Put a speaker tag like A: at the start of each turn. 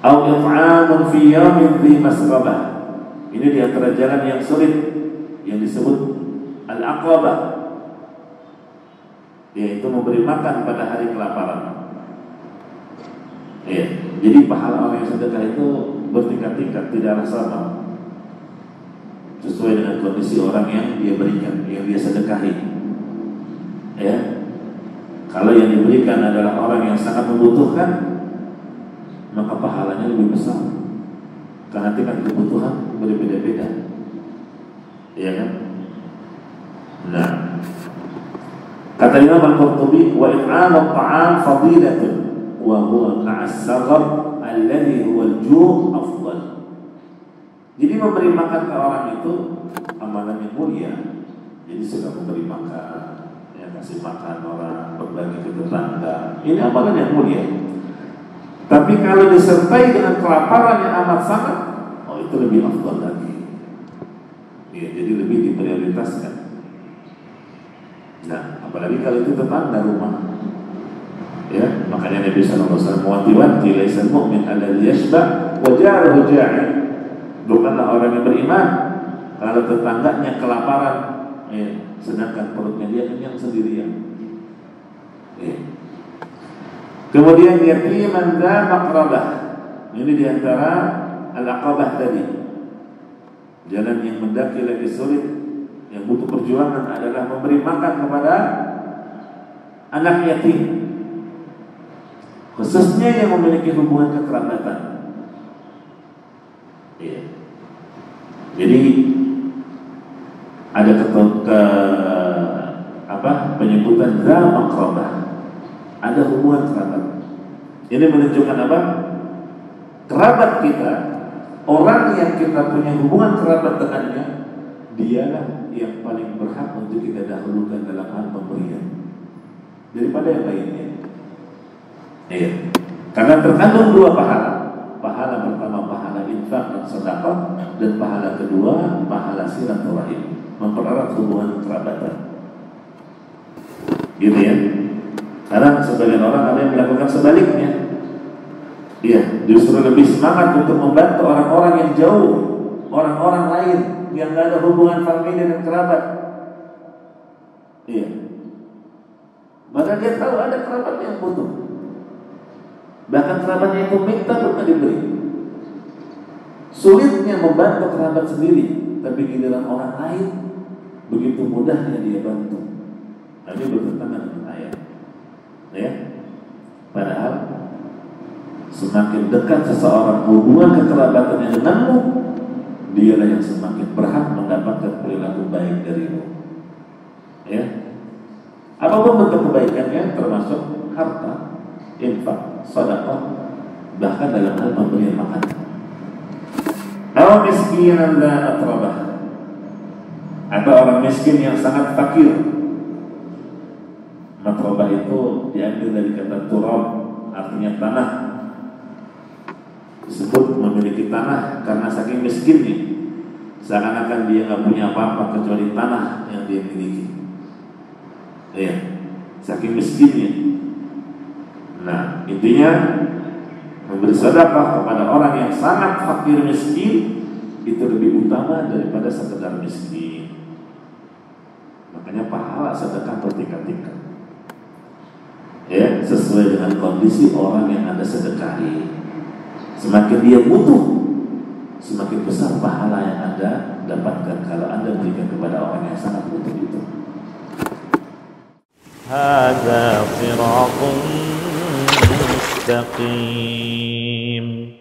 A: Au it'amun fi yawmin dhi masrabah. Ini di antara jalan yang sulit yang disebut al-aqabah, yaitu memberi makan pada hari kelaparan. Ya, jadi pahala orang yang sedekah itu bertingkat-tingkat, tidaklah sama, sesuai dengan kondisi orang yang dia berikan, yang dia sedekahi. Ya, kalau yang diberikan adalah orang yang sangat membutuhkan, maka pahalanya lebih besar, karena tingkat kebutuhan berbeda-beda. Iya kan? Nah, kata Imam Al-Qurtubi, wa it'am at-ta'am fadilatun wa huwa ma'as saghar alladhi huwa al-ju' afdal. Jadi memberi makan ke orang itu amalan yang mulia. Jadi suka memberi makan, ya, kasih makan orang, berbagi ke tetangga, ini amalan yang mulia. Tapi kalau disertai dengan kelaparan yang amat sangat, oh itu lebih afdal lagi. Ya, jadi lebih diprioritaskan. Nah, apalagi kalau itu tetangga rumah. Ya, makanya Nabi sallallahu alaihi wasallam wanti-wanti laisa mu'min alladhi yashba' wa jaruhu ja'i. Bukanlah orang yang beriman kalau tetangganya kelaparan, ya, sedangkan perutnya dia kenyang sendirian. Ya. Kemudian yatiman dza maqrabah. Ini diantara al-aqabah tadi. Jalan yang mendaki lagi sulit, yang butuh perjuangan adalah memberi makan kepada anak yatim, khususnya yang memiliki hubungan kekerabatan. Ya. Jadi ada penyebutan dza maqrabah, ada hubungan kerabat. Ini menunjukkan apa? Kerabat kita, orang yang kita punya hubungan kerabat dengannya, dialah yang paling berhak untuk kita dahulukan dalam hal pemberian daripada yang lainnya. Iya. Karena terkandung dua pahala. Pahala pertama pahala infak dan sedekah, dan pahala kedua pahala silaturahim, mempererat hubungan kerabatan. Gitu ya. Karena sebagian orang ada yang melakukan sebaliknya. Iya, justru lebih semangat untuk membantu orang-orang yang jauh, orang-orang lain yang tidak ada hubungan famili dan kerabat. Iya. Maka dia tahu ada kerabat yang butuh. Bahkan kerabatnya itu minta untuk diberi. Sulitnya membantu kerabat sendiri, tapi giliran orang lain begitu mudahnya dia bantu. Ini bertentangan dengan ayat. Ya. Padahal semakin dekat seseorang hubungan kekerabatan denganmu, dialah yang semakin berhak mendapatkan perilaku baik darimu. Ya. Apapun bentuk kebaikannya, termasuk harta, infak, sedekah, bahkan dalam hal pemberian makan. Aw miskinan la atrabah, atau orang miskin yang sangat fakir. Matrabah itu diambil dari kata turab, artinya tanah. Disebut memiliki tanah karena saking miskinnya, seakan-akan dia nggak punya apa-apa kecuali tanah yang dia miliki. Ya, saking miskinnya. Nah, intinya memberi sedekah kepada orang yang sangat fakir miskin itu lebih utama daripada sekedar miskin. Makanya pahala sedekah bertingkat-tingkat. Ya, sesuai dengan kondisi orang yang Anda sedekahi. Semakin dia butuh, semakin besar pahala yang Anda dapatkan kalau Anda berikan kepada orang yang sangat butuh itu. Hadza siratun mustaqim.